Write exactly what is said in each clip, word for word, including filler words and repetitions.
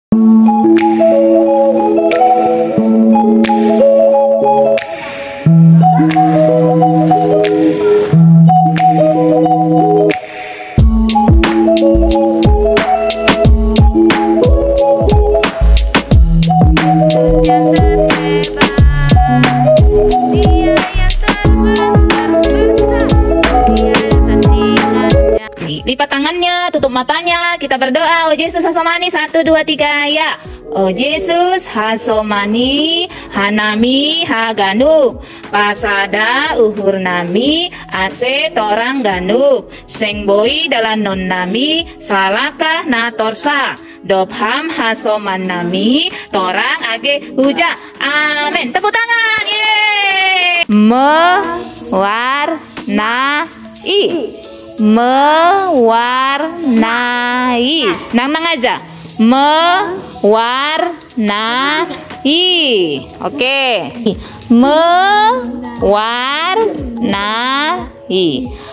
Lipat tangannya, tutup matanya, kita berdoa. Oh Yesus hasomani, satu, dua, tiga, ya. Oh Yesus hasomani, hanami haganu, pasada uhur nami, ase torang ganu, sengboi dalam non nami, salakah na torsa, dobham hasoman nami, torang age huja. Amin. Tepuk tangan. Yeay. Mewarnai. Mewarnai, nang-nang aja. Mewarnai. Oke. Mewarnai.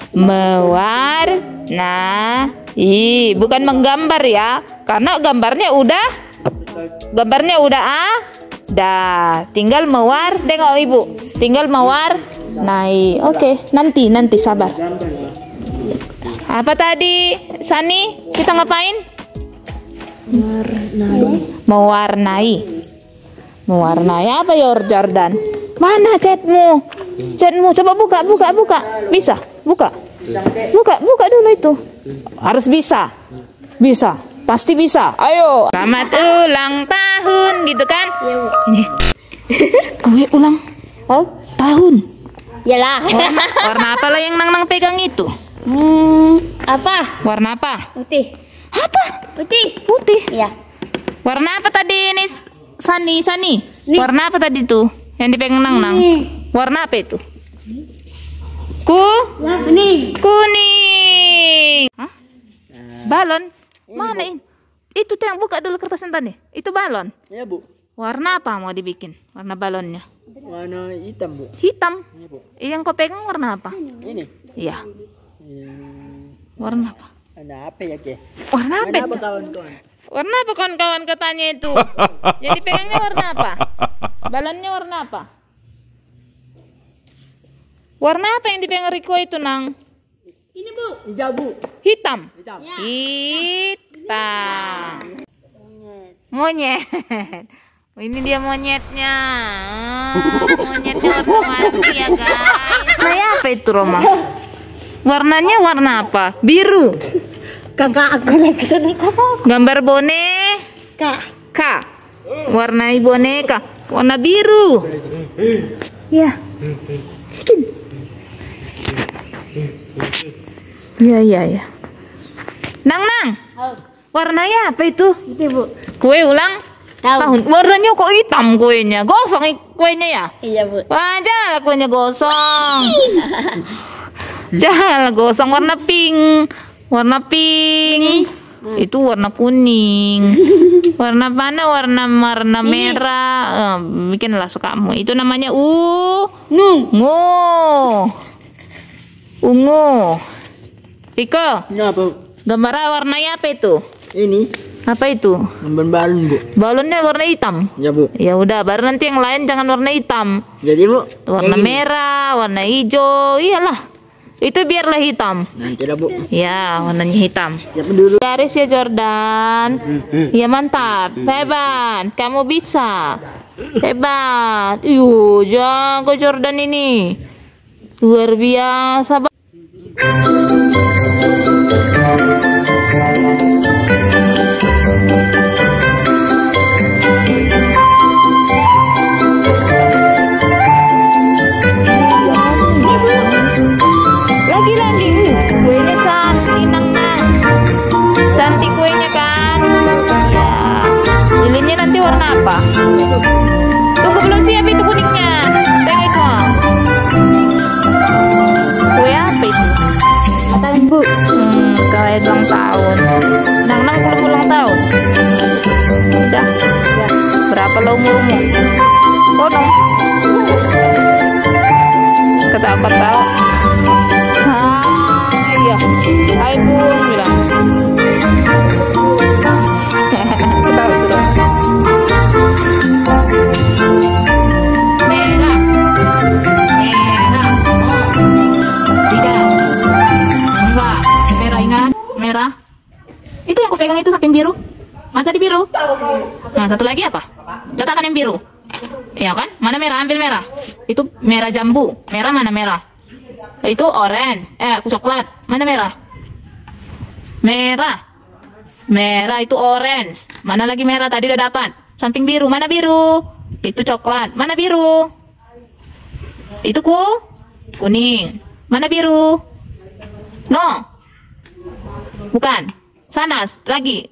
Mewarnai. Bukan menggambar ya. Karena gambarnya udah gambarnya udah ada. Tinggal mewar, tengok Ibu. Tinggal mewarnai. Oke, nanti nanti sabar. Apa tadi, Sani? Kita ngapain? Mewarnai. Mewarnai. Mewarnai apa ya, Jordan? Mana chatmu? Chatmu, coba buka, buka, buka. Bisa? Buka. Buka, buka dulu itu. Harus bisa. Bisa. Pasti bisa. Ayo. Selamat ulang tahun, gitu kan? Iya, Bu. Ini. Kue ulang oh, tahun. Yalah. Warna, warna apa lah yang nang-nang pegang itu? Hmm, apa? Warna apa? Putih. Apa? Putih. Putih. Iya. Warna apa tadi ini, Sani? Sani. Nih. Warna apa tadi tuh? Yang dipegang nang-nang. Nih. Warna apa itu? Ku? Kuning. Kuning. Hah? Balon? Mana ini? Itu tuh yang buka dulu kertasnya tadi. Itu balon. Ya, Bu. Warna apa mau dibikin? Warna balonnya? Warna hitam, Bu. Hitam. Ya, Bu. Yang kau pegang warna apa? Ini. Iya. Hmm, Warna apa? ada apa ya, Ke? Warna apa? Ada apa itu? kawan-kawan? Warna apa kawan-kawan katanya itu? Jadi pegangnya warna apa? Balonnya warna apa? Warna apa yang dipegang Riko itu, Nang? Ini, Bu. Hijau, Bu. Hitam. Hitam. Ya. Hitam. Monyet. Ini dia monyetnya. Ah, monyetnya warna-warni ya, guys. Nah, apa itu, Roma? Warnanya warna apa? Biru. Kakak aku lagi sana kakak. Gambar boneka. Kak. Warnai boneka. Warna biru. Ya. Iya, iya, iya. Nang, Nang. Oh, Warnanya apa itu? itu, Bu. Kue ulang Tahu. tahun. Warnanya kok hitam kuenya? Gosong i- kuenya ya? Iya, Bu. Wah, janganlah kuenya gosong. Janganlah gosong, warna pink. Warna pink. Itu warna kuning. Warna mana? Warna warna merah. Eh, bikinlah sukamu. Itu namanya u Nung. ungu. Ungu. Riko, Ini apa? gambar warnanya apa itu? Ini Apa itu? gambar balon, Bu. Balonnya warna hitam. Ya, Bu. Ya udah, baru nanti yang lain jangan warna hitam. Jadi, Bu, Warna kayak gini. merah, warna hijau, iyalah. Itu biarlah hitam. Nanti lah, Bu. Ya, warnanya hitam. Siapa dulu? Garis ya, Jordan. Ya, mantap. Hebat. Kamu bisa. Hebat. Yuh, jago Jordan ini. Luar biasa. Lagi-lagi. Kuenya cantik, Nang-nang. Cantik kuenya kan? Ya. Lilinnya nanti warna apa? Tunggu, belum siap itu kuningnya. Tengok kok. Kue apa itu? Tahun, Bu. Hmm, kue ulang tahun. Nang-nang belum ulang tahun. Udah. Ya. Berapa lo umurmu? Oh, nong. Ketawa-ketawa. Ah, iya. Hai, Bung bilang. Ketawa sudah. biru. Nah, satu lagi apa? Letakkan yang biru. Iya kan? Mana merah? Ambil merah. Itu merah jambu. Merah mana merah? Itu orange. Eh, coklat. Mana merah? Merah. Merah itu orange. Mana lagi merah? Tadi udah dapat. Samping biru. Mana biru? Itu coklat. Mana biru? Itu ku kuning. Mana biru? No. Bukan. Sana lagi.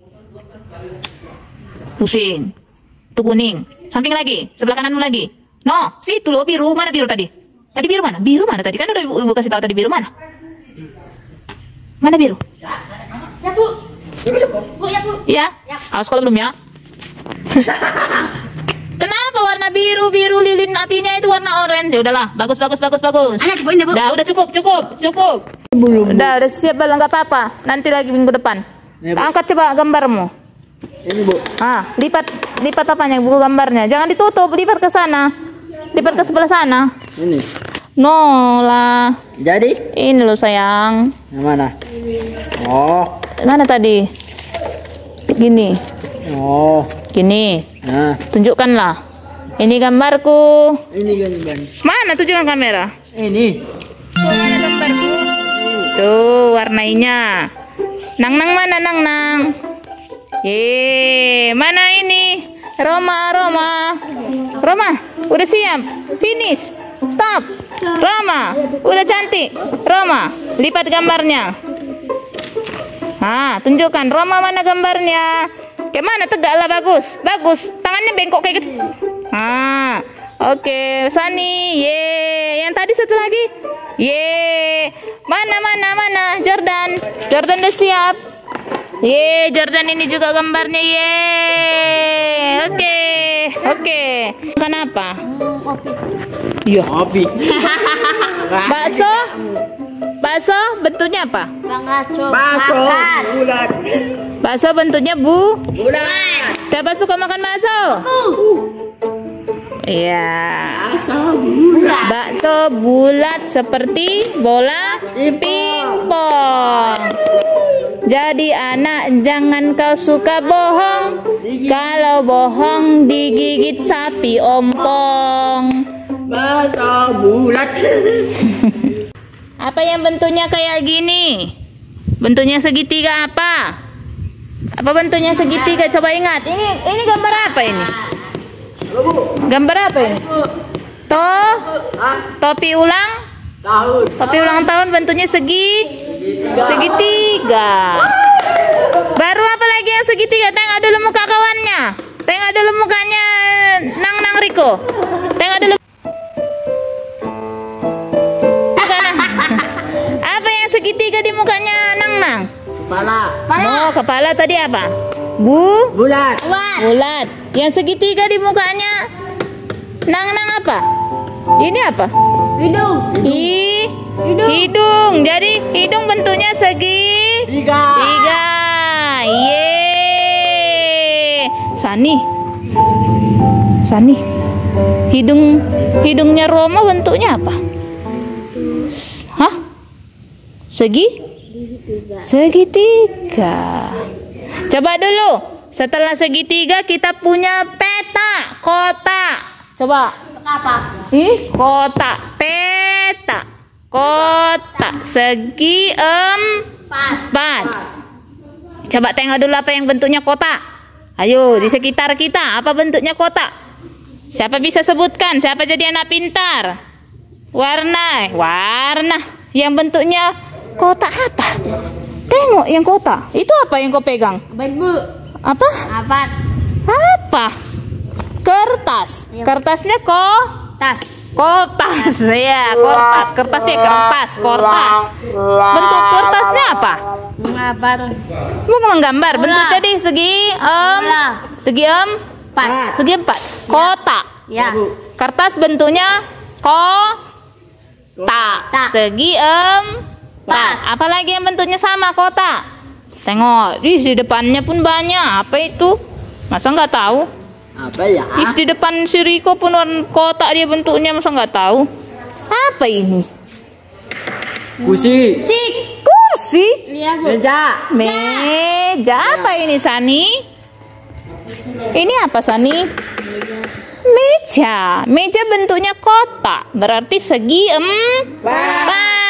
Pusing. Itu kuning. Samping lagi. Sebelah kananmu lagi. No. Situ loh biru. Mana biru tadi? Tadi biru mana? Biru mana tadi? Kan udah ibu, ibu kasih tahu tadi biru mana? Mana biru? Ya, Bu. Bu, ya, Bu. Iya. Awas kalau belum ya. Kenapa warna biru biru lilin apinya itu warna oranye? Ya udahlah, bagus bagus bagus bagus. Anak cobain deh, Bu. Udah udah cukup cukup cukup. Belum. Udah udah siap bal, nggak apa-apa. Nanti lagi minggu depan. Ya, Bu. Angkat coba gambarmu. Ini Bu. Ah, lipat lipat apanya buku gambarnya. Jangan ditutup, lipat ke sana. Lipat ke sebelah sana. Ini. No lah. Jadi? Ini loh sayang. Yang mana? Oh. Mana tadi? Gini. Oh. Gini. Nah. Tunjukkanlah. Ini gambarku. Ini kan Bang. Mana tunjukkan kamera? Ini. Mana gambarku? Tuh warnainya. Nang nang mana nang nang? Ye, mana ini? Roma Roma. Roma, udah siap. Finish. Stop. Roma, udah cantik. Roma, lipat gambarnya. Ah, tunjukkan Roma mana gambarnya. Kayak mana tegaklah bagus. Bagus. Tangannya bengkok kayak gitu. Ah, oke. Okay. Sani, ye. Yang tadi satu lagi. Ye. Mana mana mana Jordan. Jordan udah siap. Ye, Jordan ini juga gambarnya. Ye. Oke. Okay. Oke. Okay. Kenapa? Iya. Kopi. Bakso? Bakso bentuknya apa? Bakso. Bulat. Bakso bentuknya bu? Bulat. Siapa suka makan bakso? Iya. Bakso bulat. Bakso bulat seperti bola pingpong. Jadi anak jangan kau suka bohong. Kalau bohong digigit sapi ompong. Bakso bulat. Apa yang bentuknya kayak gini? Bentuknya segitiga apa? Apa bentuknya segitiga? Coba ingat. Ini ini gambar apa ini? Gambar apa ini? Toh, topi ulang, Tahun. topi ulang tahun bentuknya segi, segitiga. Baru apa lagi yang segitiga? Tengok dulu muka kawannya. Tengok dulu mukanya Nang Nang Riko. Tengok dulu. Apa yang segitiga di mukanya Nang Nang? Kepala. Oh, kepala tadi apa? Bu? Bulat. Bulat. Yang segitiga di mukanya Nang Nang apa? Ini apa? Hidung. I Hidung. hidung. Jadi hidung bentuknya segi Tiga. tiga. Ye. Sani. Sani. Hidung hidungnya Roma bentuknya apa? Hah? Segi? Segitiga. Coba dulu. Setelah segitiga kita punya peta, kotak. Coba. Apa? Ih, kotak, peta, kotak, segi empat. Coba tengok dulu apa yang bentuknya kotak. Ayo, di sekitar kita apa bentuknya kotak? Siapa bisa sebutkan? Siapa jadi anak pintar? Warna, warna yang bentuknya kotak apa? Tengok yang kotak. Itu apa yang kau pegang? Baik, Bu. Apa? Apa? Apa? Kertas. Kertasnya kok? Tas. Kotas, ya, kertas, kertasnya kertas, kertas. Bentuk kertasnya apa? Menggambar. Mau menggambar. Bentuk Bola. tadi segi em, Bola. segi empat, segi empat. Kotak. Ya. Kertas bentuknya kotak, Tak. segi empat. Apalagi yang bentuknya sama kotak? Tengok, di di depannya pun banyak. Apa itu? Masa nggak tahu? Apa ya? Is di depan si Riko pun warna kotak dia bentuknya, masa nggak tahu? Apa ini? Kursi. Cik. Kursi? Lihat, Bu. Meja. Meja apa ini Sani? Ini apa, Sani? Meja. Meja bentuknya kotak, berarti segi empat.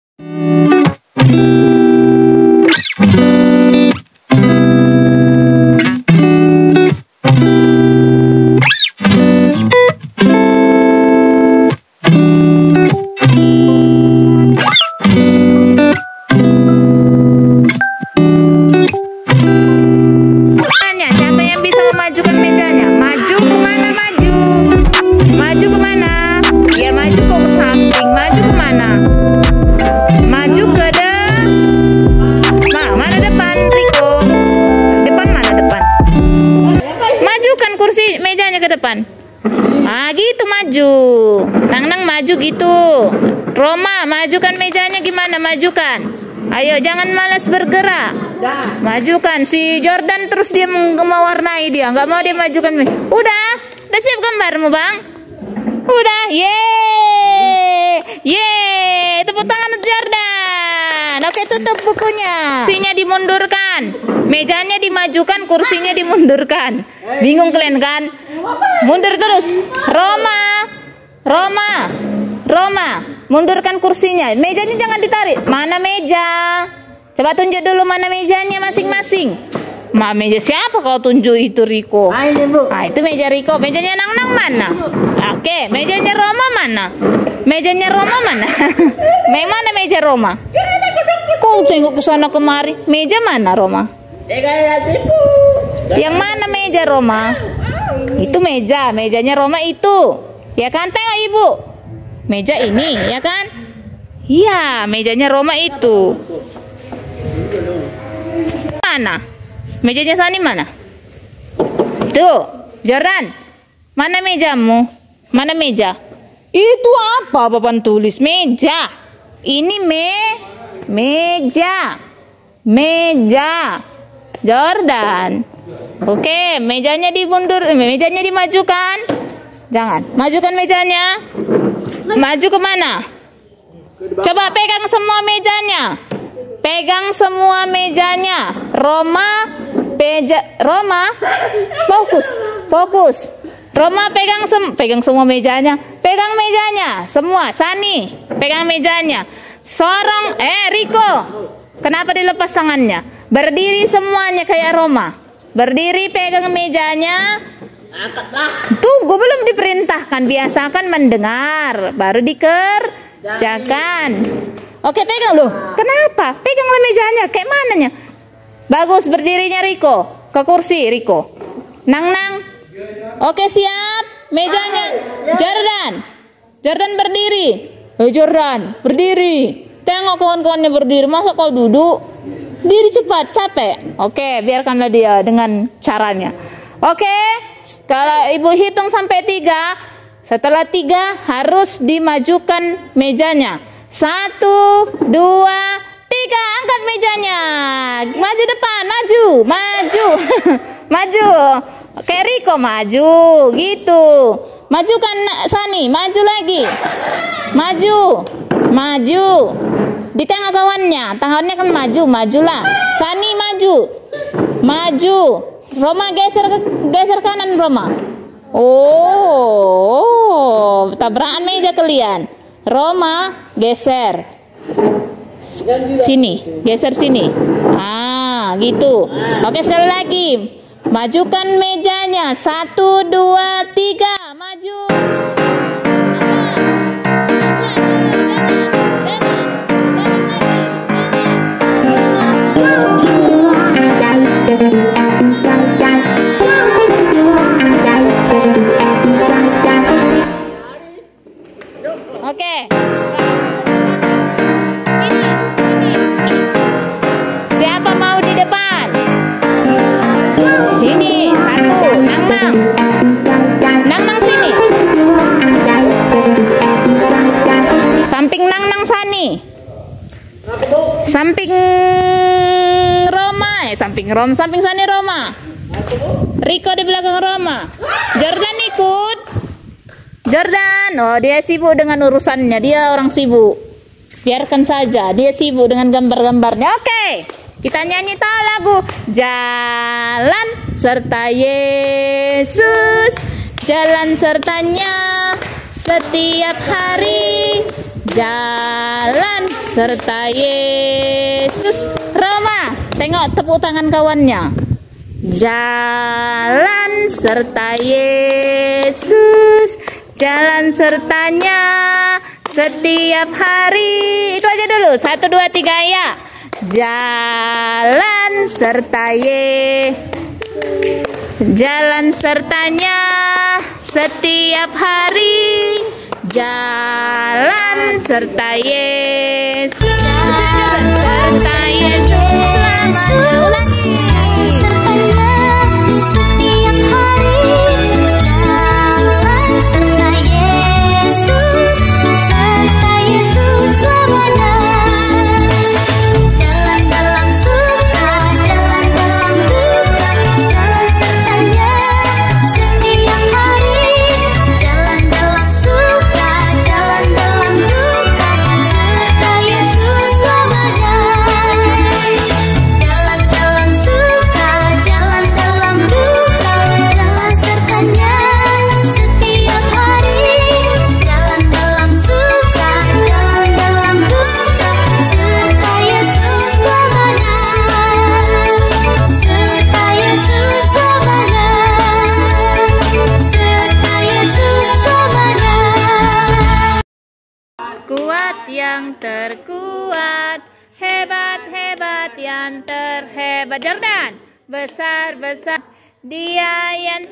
Ah gitu, maju. Nang Nang maju gitu. Roma, majukan mejanya gimana? Majukan. Ayo, jangan malas bergerak. Majukan. Si Jordan terus dia mewarnai dia, nggak mau dia majukan. Udah, udah siap gambarmu, Bang? Udah, yeay, yeay. Tepuk tangan untuk Jordan. Oke, tutup bukunya. Kursinya dimundurkan, mejanya dimajukan, kursinya dimundurkan. Bingung kalian kan? Mundur terus. Roma, Roma, Roma, mundurkan kursinya. Mejanya jangan ditarik. Mana meja? Coba tunjuk dulu mana mejanya masing-masing. Ma, meja siapa kau tunjuk itu, Riko? Ah, ini, Bu. Ah, itu meja Riko. Mejanya Nang Nang mana? Oke, mejanya Roma mana? Mejanya Roma mana? Mana meja Roma? Kau tengok ke sana kemari. Meja mana, Roma? Yang mana meja Roma? Itu meja, mejanya Roma itu. Ya kan, tengok Ibu. Meja ini, ya kan? Iya, mejanya Roma itu. Mana? Mejanya Sani mana? Tuh, Jordan. Mana mejamu? Mana meja? Itu apa papan tulis? Meja. Ini me meja. Meja. Jordan. Oke, mejanya dimundur, mejanya dimajukan. Jangan, majukan mejanya. Maju kemana? Coba pegang semua mejanya. Pegang semua mejanya. Roma, peja, Roma, fokus, fokus. Roma pegang sem, pegang semua mejanya. Pegang mejanya, semua. Sani, pegang mejanya. Sorong, eh Riko, kenapa dilepas tangannya? Berdiri semuanya kayak Roma. Berdiri pegang mejanya. Angkatlah. Tunggu, belum diperintahkan. Biasakan mendengar, baru dikerjakan. Oke, pegang loh. Kenapa? Peganglah mejanya. Kayak mananya? Bagus, berdirinya Riko. Ke kursi Riko. Nang Nang. Oke, siap. Mejanya. Jordan. Jordan berdiri. Eh Jordan, berdiri. Tengok kawan-kawannya berdiri. Masa kau duduk? Diri cepat, capek. Oke, biarkanlah dia dengan caranya. Oke, kalau Ibu hitung sampai tiga. Setelah tiga harus dimajukan mejanya. Satu, dua, tiga. Angkat mejanya. Maju depan, maju, maju, maju. Kayak Riko maju, gitu. Majukan Sani, maju lagi. Maju, maju. Di tengah kawannya, tangannya kan maju, majulah. Sani maju, maju. Roma geser ke, geser kanan Roma. Oh, tabrakan meja kalian. Roma geser. Sini, geser sini. Ah, gitu. Oke, sekali lagi. Majukan mejanya. Satu, dua, tiga. Maju. Oke. Sini, sini. Siapa mau di depan? Sini, satu. Nang Nang. Nang Nang sini. Samping Nang Nang Sani. Samping Roma, eh samping Rom, samping Sani Roma. Riko di belakang Roma. Jordan ikut. Jordan, oh dia sibuk dengan urusannya, dia orang sibuk. Biarkan saja, dia sibuk dengan gambar-gambarnya. Oke, Kita nyanyi tahu lagu. Jalan serta Yesus, jalan sertanya setiap hari. Jalan serta Yesus. Roma, tengok tepuk tangan kawannya. Jalan serta Yesus, jalan sertanya setiap hari. Itu aja dulu. Satu, dua, tiga, ya. Jalan serta Yesus, jalan sertanya setiap hari. Jalan serta Yesus, jalan serta Yesus selamanya. Ulangi. Kuat yang terkuat, hebat-hebat yang terhebat. Jordan, besar-besar, dia yang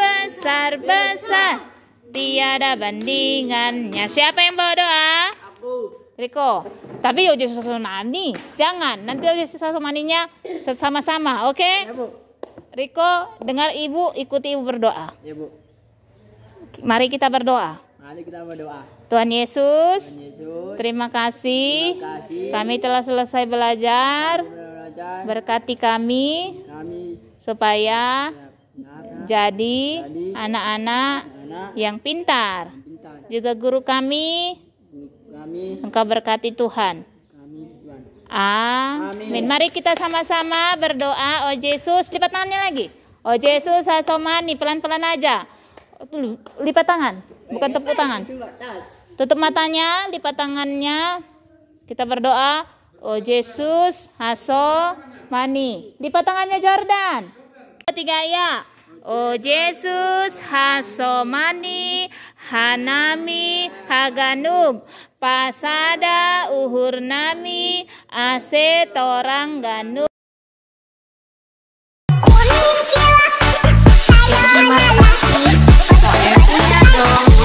terbesar-besar, tiada bandingannya. Siapa yang bawa doa? Aku. Riko. Tapi Yesus Sasomani, jangan. Nanti Yesus Sasomaninya sama-sama, oke? Okay? Ya, Bu. Riko, dengar ibu, ikuti ibu berdoa. Ya, Bu. Mari kita berdoa. Mari kita berdoa. Tuhan Yesus, Tuhan Yesus, terima kasih, terima kasih. kami telah selesai belajar. Belajar. Berkati kami Kami supaya ya, jadi Jadi anak-anak anak yang pintar. pintar. Juga guru kami, Kami, Engkau berkati Tuhan. kami Tuhan. Amin. Amin. Mari kita sama-sama berdoa. Oh Yesus, lipat tangannya lagi. Oh Yesus, Hasomani, pelan-pelan aja. Tuh, lipat tangan, bukan tepuk tangan. Tutup matanya, lipat tangannya. Kita berdoa. Oh Yesus, Hasomani. Lipat tangannya Jordan. Tiga ya. Oh Yesus, Hasomani, Hanami, Haganum, Pasada, Uhur Nami, Ase, Torang, Ganum. Terima kasih. Saya punya dong.